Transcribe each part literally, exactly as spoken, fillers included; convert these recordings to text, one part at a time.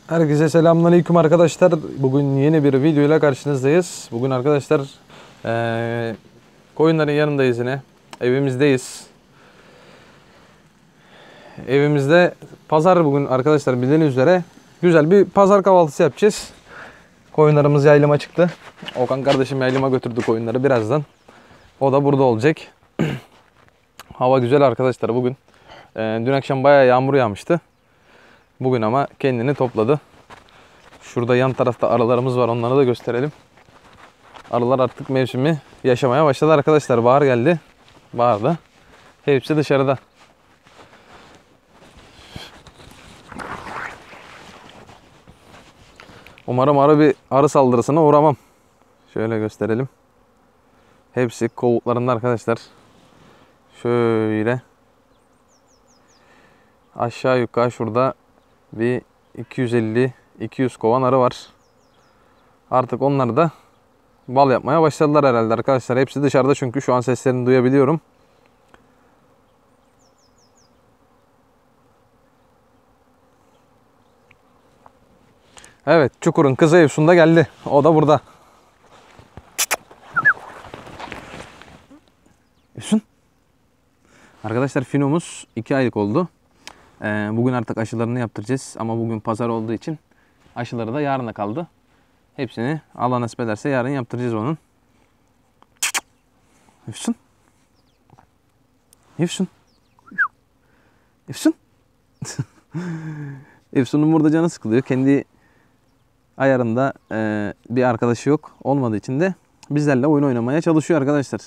Herkese selamünaleyküm arkadaşlar. Bugün yeni bir video ile karşınızdayız. Bugün arkadaşlar ee, koyunların yanındayız yine. Evimizdeyiz. Evimizde pazar bugün arkadaşlar, bildiğiniz üzere. Güzel bir pazar kahvaltısı yapacağız. Koyunlarımız yaylıma çıktı. Okan kardeşim yaylıma götürdü koyunları birazdan. O da burada olacak. Hava güzel arkadaşlar bugün. Ee, dün akşam bayağı yağmur yağmıştı. Bugün ama kendini topladı. Şurada yan tarafta arılarımız var. Onları da gösterelim. Arılar artık mevsimi yaşamaya başladı arkadaşlar. Bahar geldi. Baharda. Hepsi dışarıda. Umarım arı bir arı saldırısına uğramam. Şöyle gösterelim. Hepsi kovuklarında arkadaşlar. Şöyle. Aşağı yukarı şurada bir iki yüz elli iki yüz kovan arı var. Artık onlar da bal yapmaya başladılar herhalde arkadaşlar. Hepsi dışarıda çünkü şu an seslerini duyabiliyorum. Evet, Çukur'un kızı Efsun da geldi. O da burada. Efsun. Arkadaşlar Fino'muz iki aylık oldu. Ee, bugün artık aşılarını yaptıracağız. Ama bugün pazar olduğu için aşıları da yarına kaldı. Hepsini Allah nasip ederse yarın yaptıracağız onun. Efsun. Efsun. Efsun. Efsun'un burada canı sıkılıyor. Kendi ayarında e, bir arkadaşı yok. Olmadığı için de bizlerle oyun oynamaya çalışıyor arkadaşlar.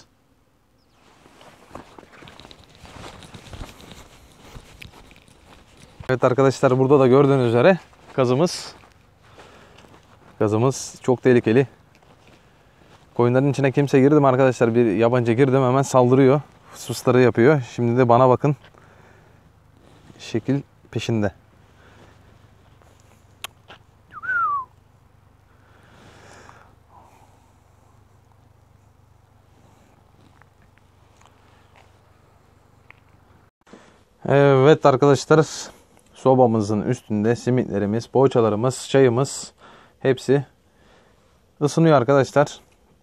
Evet arkadaşlar, burada da gördüğünüz üzere kazımız. Kazımız çok tehlikeli. Koyunların içine kimse girdi mi arkadaşlar? Bir yabancı girdim hemen saldırıyor. Susları yapıyor. Şimdi de bana bakın. Şekil peşinde. Evet arkadaşlar, sobamızın üstünde simitlerimiz, poğaçalarımız, çayımız hepsi ısınıyor arkadaşlar.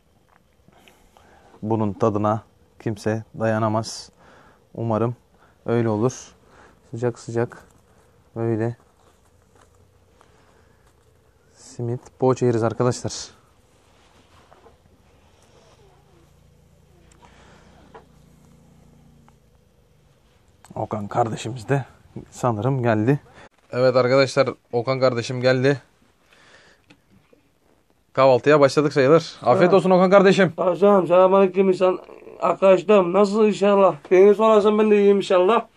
Bunun tadına kimse dayanamaz. Umarım öyle olur. Sıcak sıcak böyle simit, poğaça yeriz arkadaşlar. Okan kardeşimiz de sanırım geldi. Evet arkadaşlar, Okan kardeşim geldi. Kahvaltıya başladık sayılır. Afiyet olsun Okan kardeşim. Hocam selamünaleyküm insan arkadaşlarım. Nasıl inşallah? Beni sorarsan ben de iyiyim inşallah.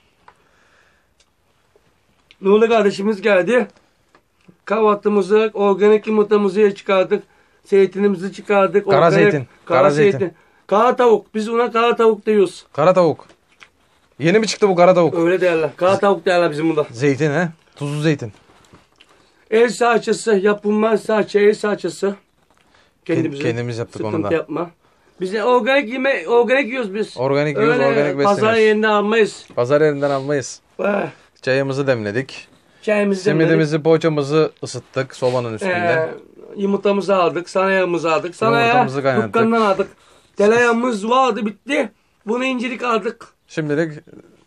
Nuri kardeşimiz geldi. Kahvaltımızı, organik yumurtamızı çıkardık. Zeytinimizi çıkardık. Kara organik, zeytin. Kara, Kara zeytin. zeytin. Kara tavuk. Biz ona kara tavuk diyoruz. Kara tavuk. Yeni mi çıktı bu kara tavuk? Öyle derler. Kara tavuk derler bizim burada. Zeytin he? Tuzlu zeytin. El salçası, yapılmaz salça, el salçası. Kendimiz, Kendimiz yaptık onu da. Yapma. Biz de organik yeme, organik yiyoruz biz. Organik yiyoruz, Öyle organik besleniyoruz. pazar yerinden almayız. Pazar yerinden almayız. Eh, Çayımızı demledik. Çayımızı demledik. Simidimizi, poğaçamızı ısıttık sobanın üstünde. Ee, yumurtamızı aldık, sanayağımızı aldık. Sanaya Yumurtamızı kaynattık. dükkandan aldık. Tereyağımız vardı, bitti. Bunu incirlik aldık. Şimdilik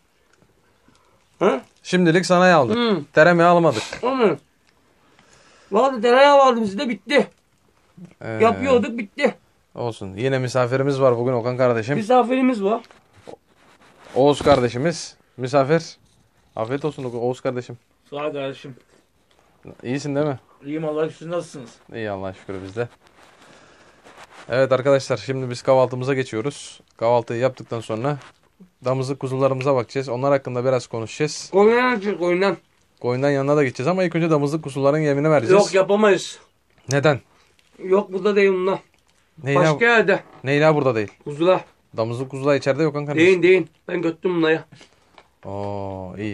Ha? şimdilik sanayi aldık. Hı. Tereyağı almadık. Onu. Vardı, tereyağı vardı bizde, bitti. Ee, Yapıyorduk, bitti. Olsun. Yine misafirimiz var bugün Okan kardeşim. Misafirimiz var. Oğuz kardeşimiz. Misafir. Afiyet olsun Oğuz kardeşim. Sağ ol kardeşim. İyisin değil mi? İyiyim Allah'a şükür, nasılsınız? İyi Allah'a şükür biz de. Evet arkadaşlar, şimdi biz kahvaltımıza geçiyoruz. Kahvaltıyı yaptıktan sonra damızlık kuzularımıza bakacağız. Onlar hakkında biraz konuşacağız. Koyundan açık, koyundan. Koyundan yanına da gideceğiz ama ilk önce damızlık kuzuların yemini vereceğiz. Yok, yapamayız. Neden? Yok, burada değil bunlar. Neyla, Başka yerde. Neyla burada değil. Kuzular. Damızlık kuzular içeride yok kanka. Değil, değil. Ben götürdüm bunları. Oo iyi.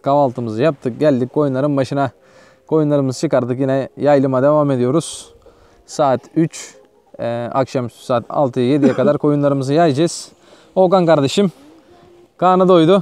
kahvaltımızı yaptık. Geldik koyunların başına. Koyunlarımızı çıkardık. Yine yaylıma devam ediyoruz. Saat üç. E, akşamüstü saat altıya yediye kadar koyunlarımızı yayacağız. Okan kardeşim karnı doydu.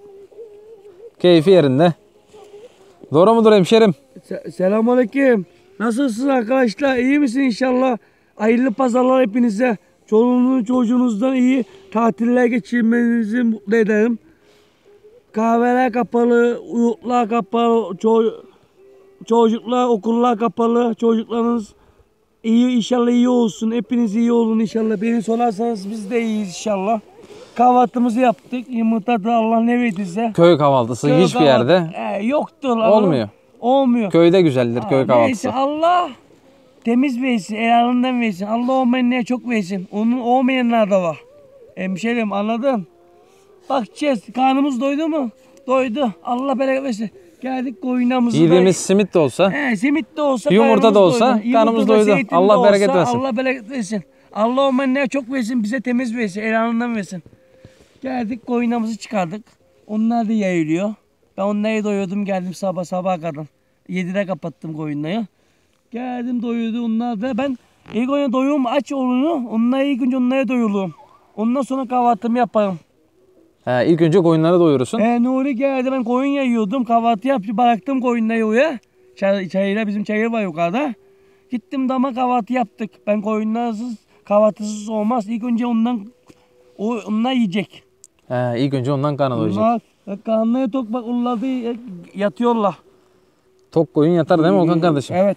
Keyfi yerinde. Doğru mudur hemşerim? Se Selamünaleyküm. Nasılsınız arkadaşlar? İyi misin inşallah? Hayırlı pazarlar hepinize. Çoluğunuzun çocuğunuzdan iyi tatiller geçirmenizi mutlu ederim. Kahveler kapalı, yurtlar kapalı, ço çocuklar, okullar kapalı. Çocuklarınız iyi inşallah iyi olsun. Hepiniz iyi olun inşallah. Beni sorarsanız biz de iyiyiz inşallah. Kahvaltımızı yaptık. Yumurta da Allah ne verdiyse. Köy kahvaltısı Köy hiçbir kahvaltı- yerde Ee, yoktur. olmuyor. Olmuyor. Köyde güzeldir köy Neyse kahvaltısı. Allah temiz versin, helalından versin. Allah olmayanlara çok versin. Onun olmayanlar da var. Hemşerim anladın? Bakacağız. Karnımız doydu mu? Doydu. Allah bereket versin. Geldik koyunlarımızı Yediğimiz simit de olsa, da... He, simit de olsa, Yumurta karnımız da olsa, doydu. karnımız Yumurta da, doydu. zeytin de Allah olsa, bereket versin. Allah bereket versin. Allah olmayanlara çok versin, bize temiz versin, helalından versin. Geldik koyunlarımızı çıkardık. Onlar da yayılıyor. Ben onları doyurdum, geldim sabah sabah kadar. yedide kapattım koyunları. Geldim doyurdu onlar da. Ben ilk önce doyurum aç olunu. Onları ilk önce onlara doyururum. Ondan sonra kahvaltımı yaparım. he, ilk önce koyunları doyurursun. E Nuri geldi, ben koyun yayıyordum. Kahvaltı yaptı, bıraktım koyunları oraya. Çay, çayıyla bizim çayır var yukarıda. Gittim dama kahvaltı yaptık. Ben koyunlarsız kahvaltısız olmaz. İlk önce ondan o onlar yiyecek. He, ilk önce ondan karnı doyacak. Onlar karnları tok, bak onlar da yatıyorlar. Tok koyun yatar değil mi Okan kardeşim? Evet.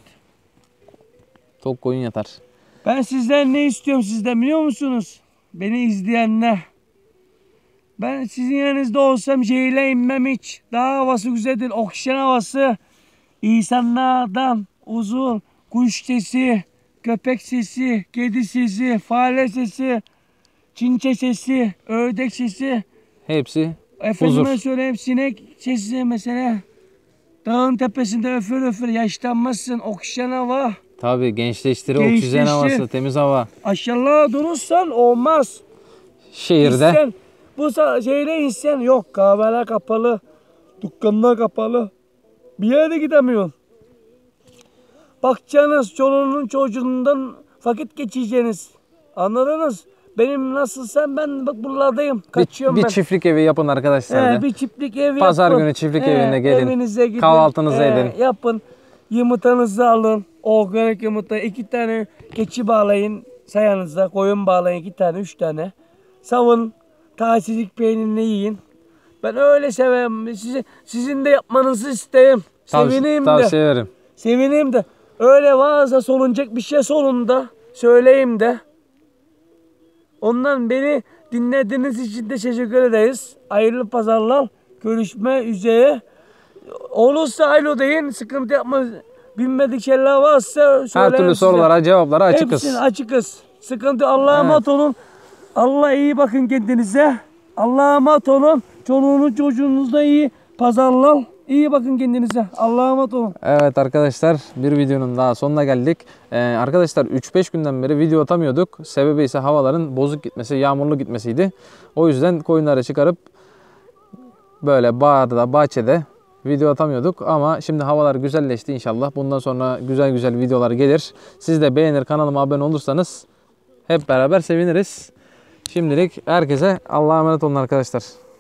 Tok koyun yatar. Ben sizden ne istiyorum sizden biliyor musunuz? Beni izleyenler. Ben sizin yanınızda olsam şehirle inmem hiç. Dağ havası güzeldir. Oksijen havası. İnsanlardan uzun. Kuş sesi, köpek sesi, kedi sesi, fare sesi, çinçe sesi, ördek sesi. Hepsi Efendime huzur. söyleyeyim sinek sesi mesela. Dağın tepesinde öfür öfür yaşlanmazsın. Oksijen hava. Tabii gençleştirir, oksijen Gençleştirir. havası, temiz hava. Aşağıya durursan olmaz. Şehirde İsyan, bu sa- şehre isyan yok. Kahveler kapalı. Dükkanlar kapalı. Bir yere gidemiyorsun. Bakacaksınız çoluğunun çocuğundan vakit geçireceğiniz. Anladınız? Benim nasılsam ben bak buralardayım. bir, Kaçıyorum bir ben. çiftlik evi yapın arkadaşlar. He, da. bir çiftlik ev Pazar yapın. günü çiftlik He, evine gelin. Evinize gidin. Kahvaltınızı He, edin. Yapın. Yumurtanızı alın. Organik yumurta. iki tane keçi bağlayın. Sayanızda koyun bağlayın. iki tane, üç tane. Savun. Tazecik peynirini yiyin. Ben öyle severim. Sizi, sizin de yapmanızı isterim. Tavsi- Sevineyim de. Tavsiye ederim. Sevineyim de. Öyle varsa solunacak bir şey solun da. Söyleyeyim de. Ondan beni dinlediğiniz için de teşekkür ederiz. Hayırlı pazarlar. Görüşme üzere. Olursa alo deyin. Sıkıntı yapma. Bilmedik şeyler varsa Her söylerim türlü size. sorulara, cevaplara açıkız. Hepsini açıkız. Sıkıntı Allah'a Evet. emanet olun. Allah'a iyi bakın kendinize. Allah'a emanet olun. Çoluğunuz çocuğunuzda iyi pazarlar. İyi bakın kendinize. Allah'a emanet olun. Evet arkadaşlar, bir videonun daha sonuna geldik. Ee, arkadaşlar üç beş günden beri video atamıyorduk. Sebebi ise havaların bozuk gitmesi, yağmurlu gitmesiydi. O yüzden koyunları çıkarıp böyle bağda, bahçede video atamıyorduk. Ama şimdi havalar güzelleşti inşallah. Bundan sonra güzel güzel videolar gelir. Siz de beğenir, kanalıma abone olursanız hep beraber seviniriz. Şimdilik herkese Allah'a emanet olun arkadaşlar.